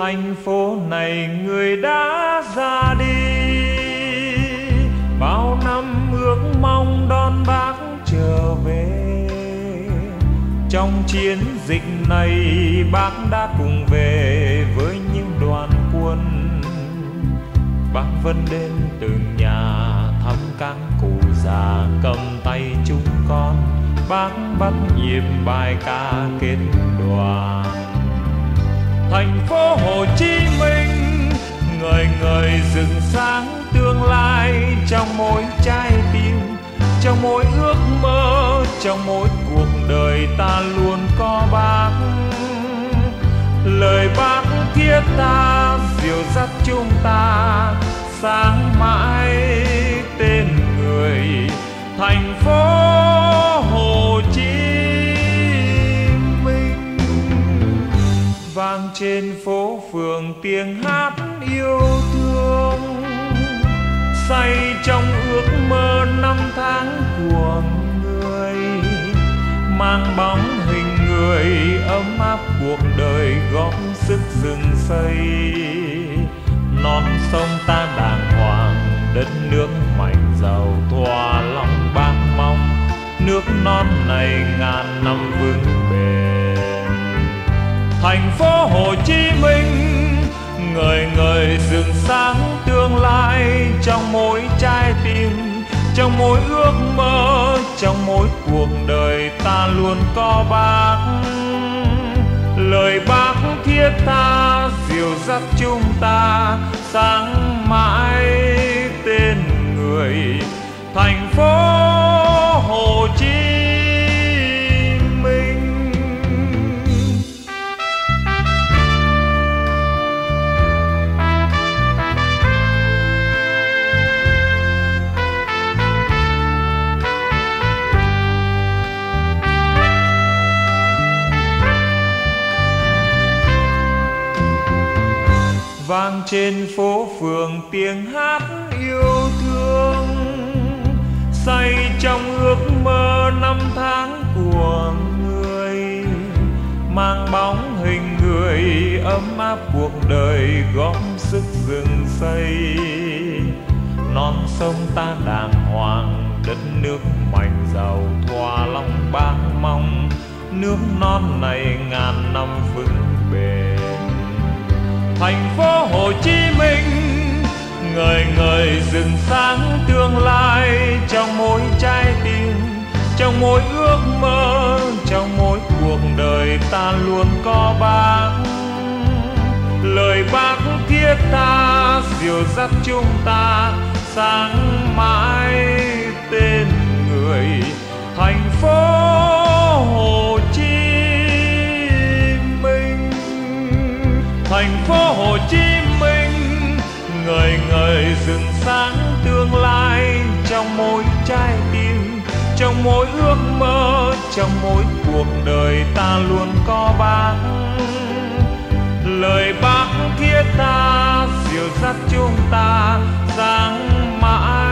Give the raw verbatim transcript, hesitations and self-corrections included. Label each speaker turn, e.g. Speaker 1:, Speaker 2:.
Speaker 1: thành phố này người đã ra đi, bao năm ước mong đón bác trở về. Trong chiến dịch này bác đã cùng về với những đoàn quân. Bác vẫn đến từng nhà thăm các cụ già, cầm tay chúng con bác bắt nhịp bài ca kết đoàn. Thành phố Hồ Chí Minh ngời ngời rực sáng tương lai trong mỗi trái tim, trong mỗi ước mơ, trong mỗi cuộc đời ta luôn có bác. Lời bác thiết tha dìu dắt chúng ta sáng mãi tên người thành phố Hồ Chí Minh. Vang trên phố phường tiếng hát yêu thương, say trong ước mơ năm tháng của người, mang bóng hình người ấm áp cuộc đời góp sức dựng xây. Non sông ta đàng hoàng, đất nước mạnh giàu thỏa lòng bác mong, nước non này ngàn năm vững bền. Thành phố Hồ Chí Minh ngời ngời rực sáng tương lai trong mỗi trái tim, trong mỗi ước mơ, trong mỗi cuộc đời ta luôn có bác. Lời bác thiết tha dìu dắt chúng ta sáng mãi tên người thành phố Hồ Chí Minh. Vang trên phố phường tiếng hát yêu thương, say trong ước mơ năm tháng của người, mang bóng hình người ấm áp cuộc đời góp sức dựng xây. Non sông ta đàng hoàng, đất nước mạnh giàu thỏa lòng bác mong, nước non này ngàn năm vững bền. Thành phố Hồ Chí Minh ngời ngời rực sáng tương lai trong mỗi trái tim, trong mỗi ước mơ, trong mỗi cuộc đời ta luôn có bác. Lời bác thiết tha dìu dắt chúng ta sáng mãi tên người thành phố Hồ Chí Minh. Thành phố Hồ Chí Minh ngời ngời rực sáng tương lai trong mỗi trái tim, trong mỗi ước mơ, trong mỗi cuộc đời ta luôn có bác. Lời bác thiết tha dìu dắt chúng ta sáng mãi